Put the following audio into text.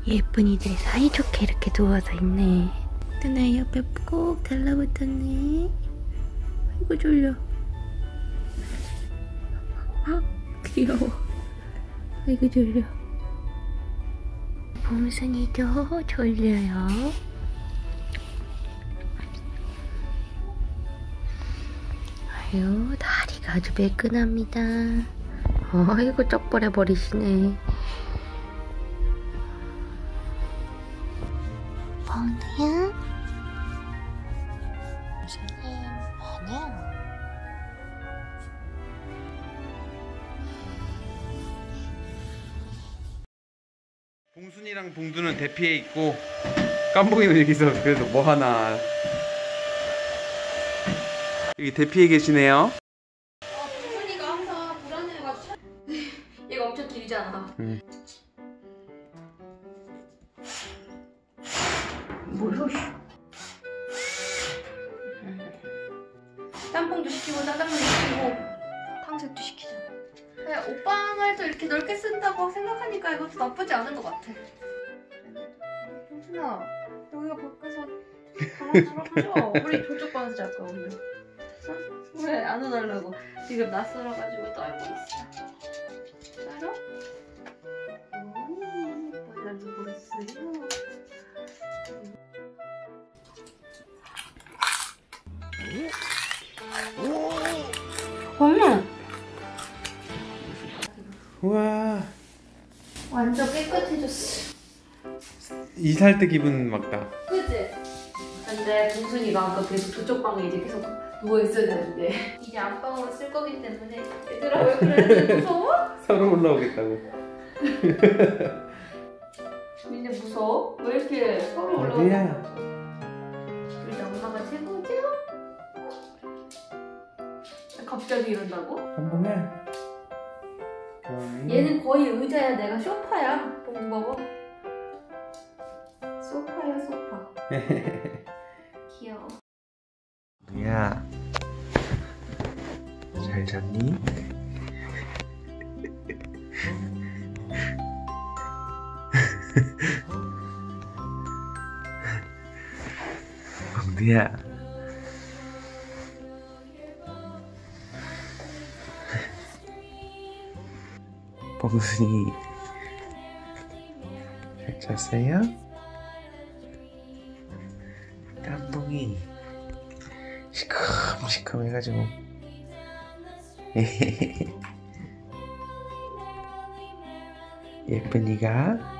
예쁜이들이 사이좋게 이렇게 누워서 있네. 누나 옆에 꼭 달라붙었네. 아이고 졸려. 아 귀여워. 아이고 졸려. 봄순이도 졸려요. 아유 다리가 아주 매끈합니다. 아이고 쩍벌해 버리시네. 봄이야? 봄순이 아니야. 봉순이랑 봉두는 대피해 있고 깜봉이는 여기서 그래도 뭐 하나 여기 대피해 계시네요. 봉순이가 항상 불안해가지고 얘가 엄청 길잖아. 뭐야? 짬뽕도 시키고 짜장면 시키고 탕수육도 시키잖아. 그냥 오빠 말도 이렇게 넓게 쓴다고 생각하니까 이것도 나쁘지 않은 것 같아. 봉순아 여기가 밖에서 바람 불어줘. 우리 저쪽 방에서 잘까 오늘. 응? 왜 안 오달라고 지금 낯설어가지고 떨고 있어. 따로? 뭐야 누구 있어요? 어머! 우와 완전 깨끗해졌어. 이살 때 기분 막다. 그치? 근데 봉순이가 아까 계속 저쪽 방에 이제 계속 누워있어야 되는데 이제 안방으로 쓸 거기 때문에 얘들아 왜 그래? 무서워? 서로 올라오겠다고. 근데 무서워? 왜 이렇게 서로 어디야? 올라오냐고. 우리 엄마가 최고죠? 갑자기 이런다고? 깜봉아. 얘는 거의 의자야. 내가 소파야. 보고 먹어. 소파야 소파. 귀여워. 야, 잘 잤니? 봉두야. 봉순이 잘 잤어요? 깜봉이 시큼시큼 해가지고 예쁜이가